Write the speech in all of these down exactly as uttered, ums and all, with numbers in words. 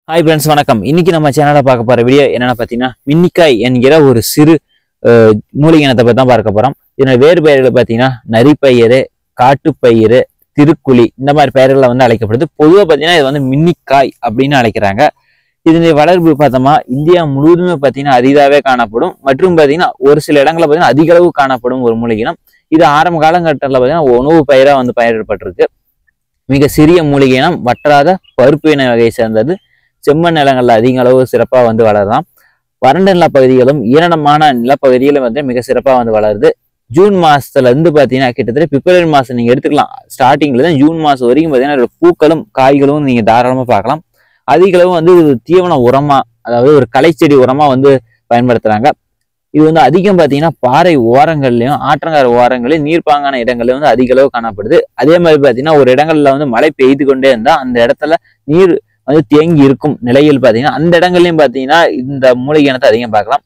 Hi friends, வணக்கம். இன்னைக்கு நம்ம சேனலை பார்க்க போற வீடியோ என்னென்ன பார்த்தீங்கன்னா, மின்னிக்காய் என்கிற ஒரு சிறு மூலிகை இனத்தை பற்றி தான் பார்க்க போறோம். இதனோட வேறு பெயர்கள் பார்த்தீங்கன்னா நரிப்பயிறு, காட்டுப்பயிறு, திருக்குழி இந்த மாதிரி பெயர்களை வந்து அழைக்கப்படுது. பொதுவாக பார்த்தீங்கன்னா இது வந்து மின்னிக்காய் அப்படின்னு அழைக்கிறாங்க. இதனுடைய வளர்ப்பு பார்த்தோமா இந்தியா முழுவதுமே பார்த்தீங்கன்னா அரிதாகவே காணப்படும். மற்றும் பார்த்தீங்கன்னா ஒரு சில இடங்களில் பார்த்தீங்கன்னா அதிக அளவு காணப்படும் ஒரு மூலிகை இனம். இது ஆரம்ப காலகட்டத்தில் பார்த்தீங்கன்னா உணவு பயிராக வந்து பயிரிடப்பட்டிருக்கு. மிக சிறிய மூலிகை இனம், வற்றாத பருப்பு இன வகையை சேர்ந்தது. செம்மண் நிலங்கள்ல அதிக அளவு சிறப்பாக வந்து வளரலாம். வறண்ட நிலப்பகுதிகளும் ஈரமான நிலப்பகுதிகளும் வந்து மிக சிறப்பாக வந்து வளருது. ஜூன் மாசத்துல இருந்து பாத்தீங்கன்னா கிட்டத்தட்ட பிப்ரவரி மாசம் நீங்க எடுத்துக்கலாம். ஸ்டார்டிங்ல தான் ஜூன் மாசம் வரைக்கும் பாத்தீங்கன்னா பூக்களும் காய்களும் நீங்க தாராளமா பார்க்கலாம். அதிக அளவு வந்து தீவன உரமா, அதாவது ஒரு களைச்செடி உரமா வந்து பயன்படுத்துறாங்க. இது வந்து அதிகம் பாத்தீங்கன்னா பாறை ஓரங்கள்லயும் ஆற்றங்கரை ஓரங்களையும் நீர்ப்பாங்கான இடங்கள்லயும் வந்து அதிக அளவு காணப்படுது. அதே மாதிரி பாத்தீங்கன்னா ஒரு இடங்கள்ல வந்து மழை பெய்து கொண்டே இருந்தா அந்த இடத்துல நீர் வந்து தேங்கி இருக்கும் நிலையில் பாத்தீங்கன்னா அந்த இடங்கள்லயும் பாத்தீங்கன்னா இந்த மூலிகை இனத்தை அதிகம் பார்க்கலாம்.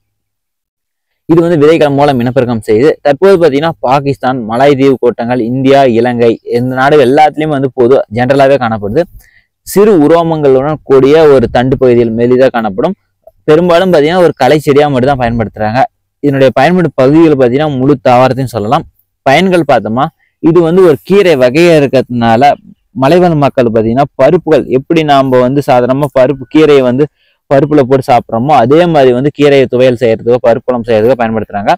இது வந்து விதைகள் மூலம் இனப்பெருக்கம் செய்யுது. தற்போது பாத்தீங்கன்னா பாகிஸ்தான், மலாய்தீவு கூட்டங்கள், இந்தியா, இலங்கை இந்த நாடு எல்லாத்துலயும் வந்து பொது ஜென்ரலாவே காணப்படுது. சிறு உரோமங்களுடன் கூடிய ஒரு தண்டு பகுதியில் மெலிதாக காணப்படும். பெரும்பாலும் பாத்தீங்கன்னா ஒரு களை செடியா மட்டும் தான் பயன்படுத்துறாங்க. இதனுடைய பயன்பாடு பகுதிகள் பாத்தீங்கன்னா முழு தாவரத்தையும் சொல்லலாம். பயன்கள் பார்த்தோமா, இது வந்து ஒரு கீரை வகையா இருக்கிறதுனால மலைவாழ் மக்கள் பார்த்தீங்கன்னா பருப்புகள் எப்படி நாம் வந்து சாதாரணமாக பருப்பு கீரையை வந்து பருப்புல போட்டு சாப்பிட்றோமோ அதே மாதிரி வந்து கீரையை துவையல் செய்யறதுக்கோ பருப்புலம் செய்யறதுக்கோ பயன்படுத்துறாங்க.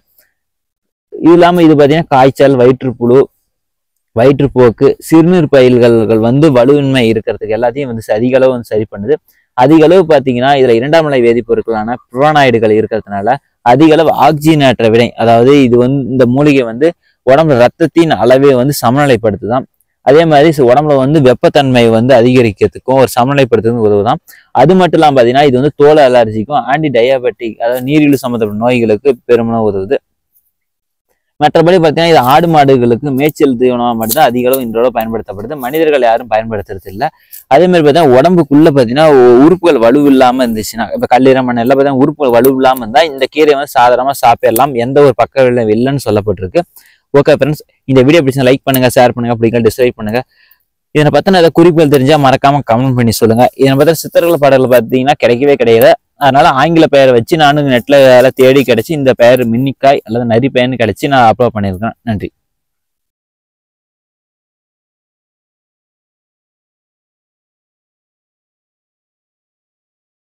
இது இல்லாமல் இது பார்த்தீங்கன்னா காய்ச்சல், வயிற்றுப்புழு, வயிற்றுப்போக்கு, சிறுநீர் பயில்கள் வந்து வலுவின்மை இருக்கிறதுக்கு எல்லாத்தையும் வந்து அதிக அளவு வந்து சரி பண்ணுது. அதிக அளவு பார்த்தீங்கன்னா இதுல இரண்டாம் நிலை வேதிப்பொருட்களான புரோனாய்டுகள் இருக்கிறதுனால அதிக அளவு ஆக்சிஜனேற்ற வினை, அதாவது இது வந்து இந்த மூலிகை வந்து உடம்புல ரத்தத்தின் அளவை வந்து சமநிலைப்படுத்துதான். அதே மாதிரி உடம்புல வந்து வெப்பத்தன்மை வந்து அதிகரிக்கிறதுக்கும் ஒரு சமநிலைப்படுத்துறதுக்கும் உதவுதான். அது மட்டும் இல்லாமல் பார்த்தீங்கன்னா இது வந்து தோல் அலர்ஜிக்கும் ஆன்டி டயாபெட்டிக், அதாவது நீரிழிவு சம்மந்தப்பட்ட நோய்களுக்கு பெருமளவு உதவுது. மற்றபடி பார்த்தீங்கன்னா இது ஆடு மாடுகளுக்கு மேய்ச்சல் தீவனமாக மட்டும்தான் அதிக அளவு இன்றோட பயன்படுத்தப்படுது. மனிதர்கள் யாரும் பயன்படுத்துறது இல்லை. அதே மாதிரி பார்த்தீங்கன்னா உடம்புக்குள்ள பார்த்தீங்கன்னா உறுப்புகள் வலு இல்லாமல் இருந்துச்சுன்னா, இப்போ கல்லீரல் மண் எல்லாம் பார்த்தீங்கன்னா உறுப்புகள் வலு இல்லாமல் இருந்தால் இந்த கீரை வந்து சாதாரணமாக சாப்பிடலாம். எந்த ஒரு பக்க விளைவும் இல்லைன்னு சொல்லப்பட்டிருக்கு. ஓகே ஃப்ரெண்ட்ஸ், இந்த வீடியோ பிடிச்சா லைக் பண்ணுங்க, ஷேர் பண்ணுங்க, பிடிக்கல டிஸ்லைக் பண்ணுங்க. இதனை பத்தின ஏதாவது குறிப்புகள் தெரிஞ்சா மறக்காம கமெண்ட் பண்ணி சொல்லுங்க. இதனை பத்தின சித்தர்கள் பாடல்கள் பார்த்தீங்கன்னா கிடைக்கவே கிடையாது. அதனால ஆங்கில பெயரை வச்சு நானும் நெட்ல தேடி கிடைச்சி இந்த பெயர் மின்னிக்காய் அல்லது நரி பெயர்னு கிடைச்சி நான் அப்லோட் பண்ணியிருக்கேன். நன்றி.